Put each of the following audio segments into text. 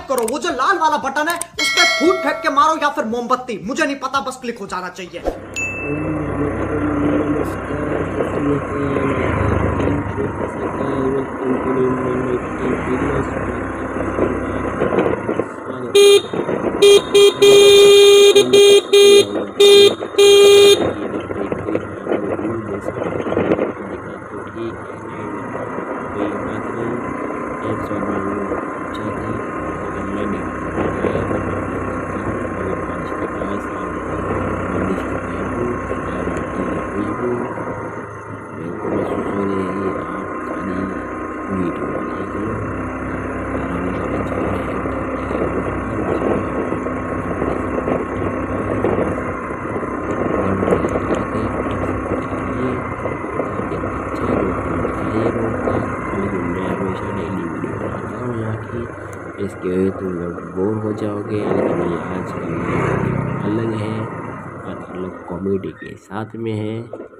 करो, वो जो लाल वाला बटन है उस पर फूट फेंक के मारो या फिर मोमबत्ती, मुझे नहीं पता, बस क्लिक हो जाना चाहिए। इसके तुम लोग बोर हो जाओगे, लेकिन ये आज अलग है और अलग कॉमेडी के साथ में है।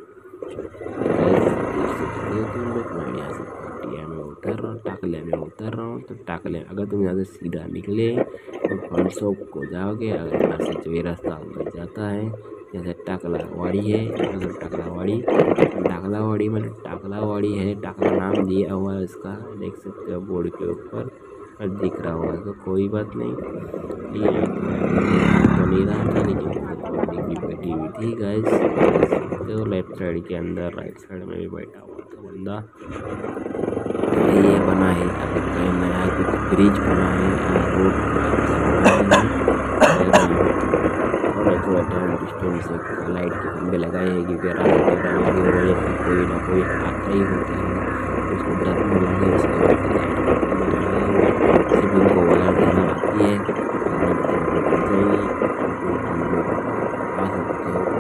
तुम लोग मैं यहाँ से पटिया में उतर रहा हूँ, टाकले में उतर रहा हूँ। तो टाकले अगर तुम यहाँ से सीधा निकले तो 500 को जाओगे। अगर यहाँ से जो ये रास्ता अंदर जाता है, जैसे टाकलावाड़ी है, अगर टाकलावाड़ी मतलब टाकलावाड़ी है, टाकला नाम दिया हुआ है इसका, देख सकते हो बोर्ड के ऊपर दिख रहा होगा। तो कोई बात नहीं, ये तो नहीं रहा था, लेकिन भी बैठी हुई थी गाइस। तो लेफ्ट साइड के अंदर राइट साइड में भी बैठा हुआ था बंदा। ये बना है अभी तो नया कुछ ब्रिज बना है, रोड और थोड़ा टाइम डिस्टेंस से लाइट के खंभे लगाए हैं, क्योंकि रात की वजह से कोई ना कोई आता ही होता है, उसको डर नहीं लगे। उसके बाद सिविल को वाला देना आती है, आ सकते हो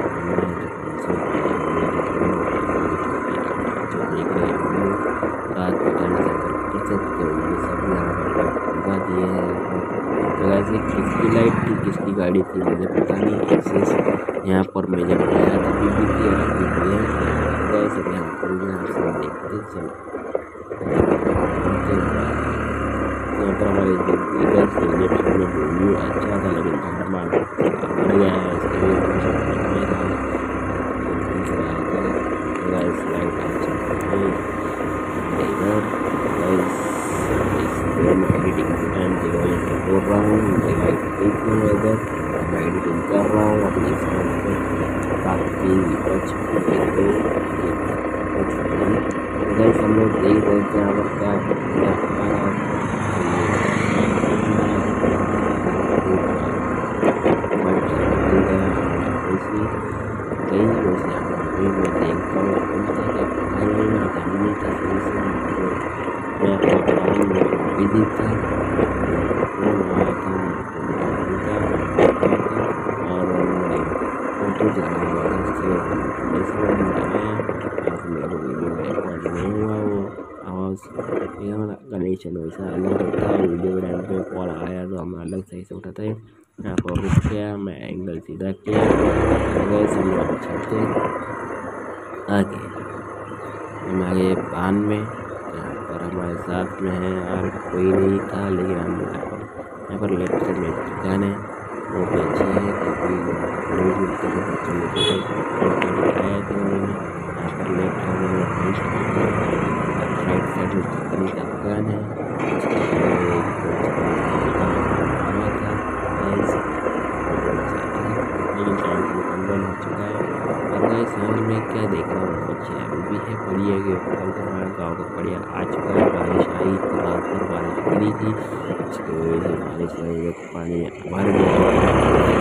जो देख रहे हो रात के टाइम से कर सकते हो। ये सब यहाँ पर लगा दिए हैं। तो ऐसे किसकी लाइट थी, किसकी गाड़ी थी मुझे पता नहीं। एक्सेस यहाँ पर मैं जब गया था बीबी की सब यहाँ पर देखते चलो। यहाँ पर हमारे इधर से लेफ्ट में व्यू अच्छा था, लेकिन थोड़ा बढ़ गया है। इसके लिए एडिटिंग टाइम बोल रहा हूँ, मैं एडिटिंग कर रहा हूँ अपने फोन पर काफ़ी हम लोग देख रहे थे यहाँ पर क्या कनेक्शन वैसा अलग होता है। वीडियो के टाइम पे कॉल आया तो हम अलग सही से उठाते हैं। यहाँ पर रुक गया, मैं एंगल सीधा किया, चलते आगे हम आगे पान में। यहाँ पर हमारे साथ में है और कोई नहीं था, लेकिन हम यहाँ पर लेफ्ट साइड में दुकान है, वो भी अच्छी है क्योंकि लेफ्ट साइड राइट साइड में चिकन का दुकान है। बंद हो चुका है। और समझ में क्या देख रहा हूँ, कुछ अभी भी है बढ़िया के कल तो हमारा गाँव का बढ़िया आ चुका है। बारिश आई तो रात भर बारिश गिरी थी, इसकी वजह से बारिश आई तो पानी भर गया।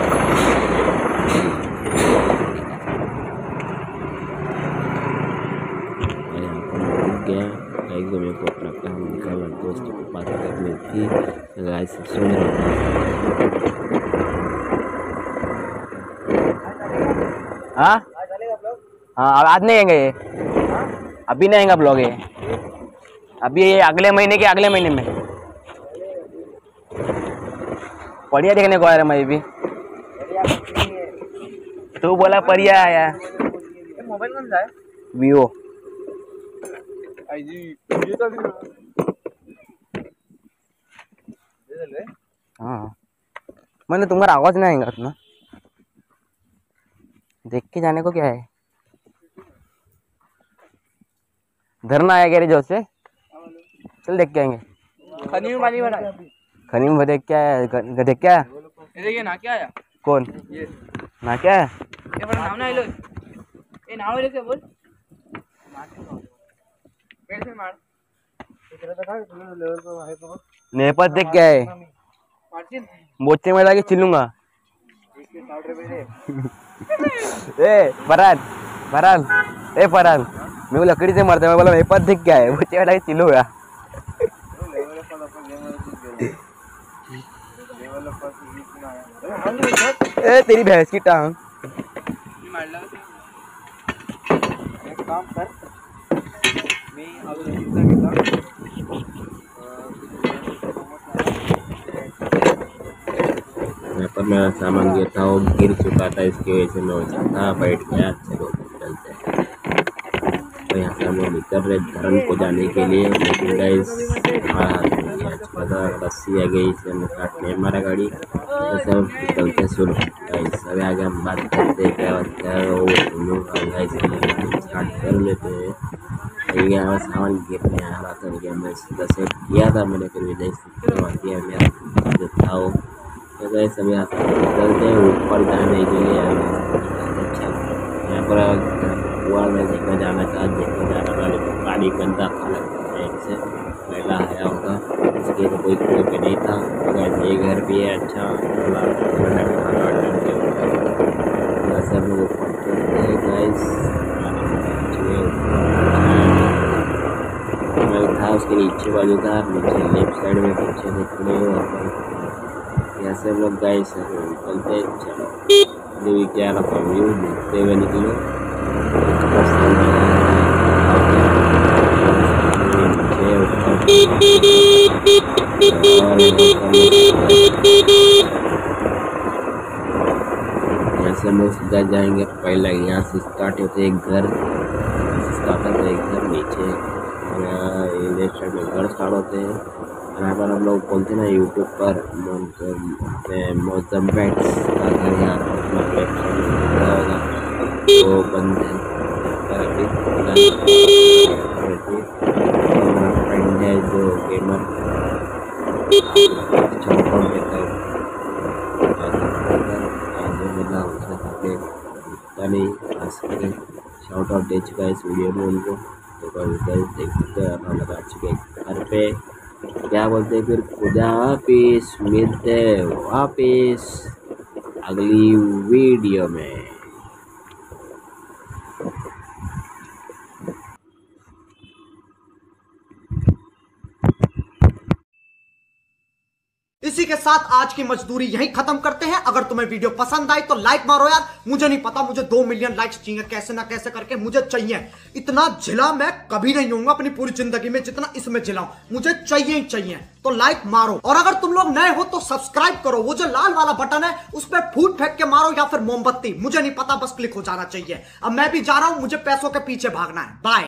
एकदम मेरे को अपना काम निकालना, दोस्तों को बात करनी थी, गाइस सुन रहा हाँ हाँ आज नहीं आएंगे ये, अभी नहीं आएगा ब्लॉग ये, अभी ये अगले महीने के अगले महीने में बढ़िया देखने को आ रहा है। मैं भी तू बोला बढ़िया आया। मोबाइल कौन सा है? वीवो। हाँ मैंने तुम्हारा आवाज नहीं आएगा उतना, देख के जाने को क्या है। धरना आया गैरेज से, चल देख के आएंगे। खनी में पानी भरा है। खनी में देख क्या है, देख क्या है? ये देखिए ना क्या आया। कौन ये ना क्या है? ये बड़ा नाम ना लो, ये नाम लेके बोल कैसे मार इतना तक लेवल पे है तो नेपथ देख क्या है? मार्जिन मोचे में लाके चिल्लूंगा। इसके 60 रुपए दे। ए फरहान ए फरहान, मेरे को लकड़ी से मारते, मैं बोला नेपथ देख क्या है, मोचे में लाके चिल्लूंगा। लेवल पर अपन लेवल पर बीच में आया। ए तेरी भैंस की टांग। मार लो एक काम कर, मैं अब चिंता करता यहाँ पर मेरा सामान जो था वो गिर चुका था, इसकी वजह से मैं वजह था बैठ गया। चलो चलते हैं। तो यहाँ से हम लोग निकल रहे धर्म को जाने के लिए, लेकिन गाइस रस्सी आ गई, इसे हमें काटने हमारा गाड़ी। तो सब निकलते सुन गाइस, अभी आगे हम बात करते हैं क्या होता है वो गाइस, स्टार्ट कर लेते हैं। यहाँ सामान गिरने आ रहा था, लेकिन मैं सीधा से किया था मैंने, फिर भी नहीं किया मेरा जो था वो। तो गाइस अभी यहाँ से निकलते हैं ऊपर जाने के लिए। अच्छा यहाँ पर कुआं में देखने जाना था, देखने जाना था, लेकिन पानी गंदा था लगता है, इनसे मैला आया होगा, इसलिए तो कोई कुएं पे नहीं था। तो गाइस ये घर भी है अच्छा, सब लोग ऊपर चलते हैं गाइस। था उसके नीचे बाजू था, नीचे लेफ्ट साइड में पीछे देखने ऐसे हम लोग गाइस निकलते। चलो अभी क्या रखा व्यू देखते हुए निकलो। ऐसे हम लोग सीधा जाएंगे, पहले यहाँ से स्टार्ट होते एक घर, स्टार्ट होते एक घर नीचे, लेफ्ट साइड में घर स्टार्ट होते हैं। यहाँ पर हम लोग बोलते हैं ना यूट्यूब पर मौसम पैट्स का घर, यहाँ पर लेफ्ट साइड में होगा वो बंद है। फ्रेंड है जो गेमर छोटा देता है, जो मिला उसने काफी नहीं आ सके, शाउट आउट दे चुका है इस वीडियो में उनको। तो कभी देख सकते हैं अपना लगा चुके घर पे, क्या बोलते हैं फिर खुदा हाफिज, मिलते वापिस अगली वीडियो में। इसी के साथ आज की मजदूरी यहीं खत्म करते हैं। अगर तुम्हें वीडियो पसंद आई तो लाइक मारो यार, मुझे नहीं पता, मुझे 2 मिलियन लाइक्स चाहिए, कैसे ना कैसे करके मुझे चाहिए। इतना झिला मैं कभी नहीं होऊंगा अपनी पूरी जिंदगी में जितना इसमें झिलाऊं, मुझे चाहिए ही चाहिए। तो लाइक मारो, और अगर तुम लोग नए हो तो सब्सक्राइब करो, वो जो लाल वाला बटन है उस पर फूट फेंक के मारो या फिर मोमबत्ती, मुझे नहीं पता, बस क्लिक हो जाना चाहिए। अब मैं भी जा रहा हूं, मुझे पैसों के पीछे भागना है। बाय।